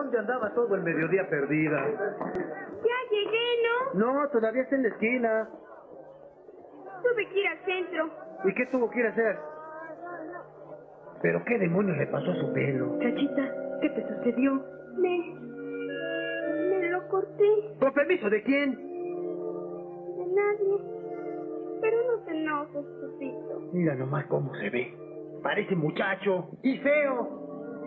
¿Dónde andaba todo el mediodía perdida? Ya llegué, ¿no? No, todavía está en la esquina. Tuve que ir al centro. ¿Y qué tuvo que ir a hacer? ¿Pero qué demonios le pasó a su pelo? Chachita, ¿qué te sucedió? Me lo corté. ¿Con permiso de quién? De nadie. Pero no te enojes, Pepito. Mira nomás cómo se ve. Parece muchacho y feo.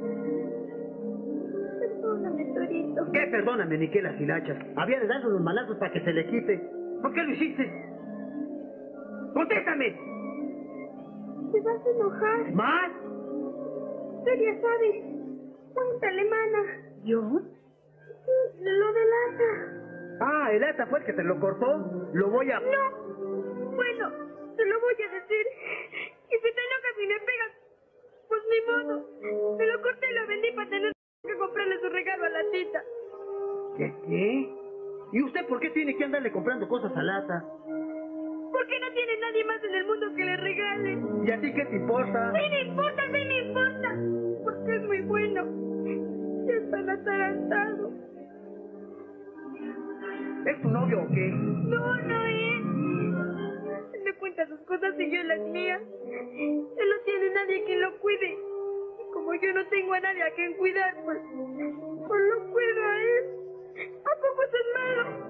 Perdóname, Torito. ¿Qué perdóname, ni qué las hilachas? Había de darle unos manazos para que se le quite. ¿Por qué lo hiciste? ¡Contéstame! ¿Te vas a enojar? ¿Más? Tú ya sabes. Cuéntale, mana. ¿Yo? Lo del ata. Ah, ¿el ata fue el que te lo cortó? Lo voy a... No. Bueno, te lo voy a decir. Y si te enojas y me pegas, pues ni modo. Me lo corté y lo vendí para tener que comprarle su regalo a la tita. ¿Qué? ¿Y usted por qué tiene que andarle comprando cosas a Lata? Porque no tiene nadie más en el mundo que le regale. ¿Y a ti qué te importa? Sí me importa, sí me importa. Porque es muy bueno. Ya están atarantados. ¿Es tu novio o qué? No, no es. Él me cuenta sus cosas y yo las mías. Él no tiene nadie que lo cuide. Y como yo no tengo a nadie a quien cuidar, pues lo cuido a él. ¿A poco es malo?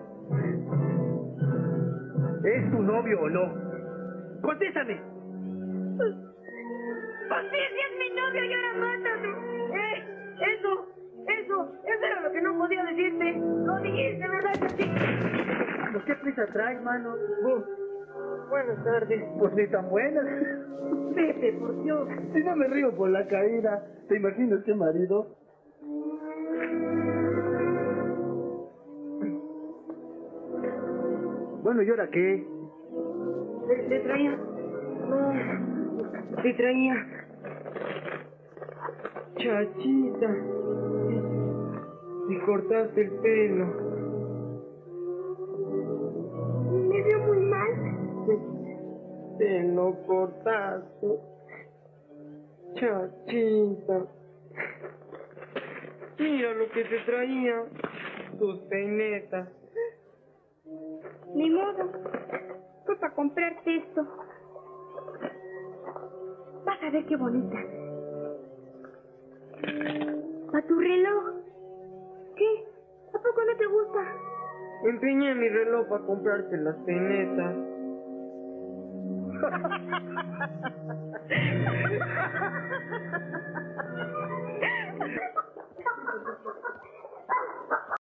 ¿Es tu novio o no? ¡Contéstame! Pues sí, sí es mi novio y ahora mátame. Eso era lo que no podía decirte. Lo dijiste, ¿verdad, Chachita? ¿Pues qué prisa traes, mano? Buenas tardes. Pues ni tan buenas. Vete, por Dios. Si no me río por la caída, ¿te imaginas qué marido? Bueno, ¿y ahora qué? ¿Le traía? No, le traía. Chachita, me cortaste el pelo. Me veo muy mal. Te lo cortaste. Chachita. Mira lo que te traía. Tus peinetas. Ni modo. Fue para comprarte esto. Vas a ver qué bonita. ¿Para tu reloj? ¿Qué? ¿A poco no te gusta? Empeñé mi reloj para comprarte las peinetas.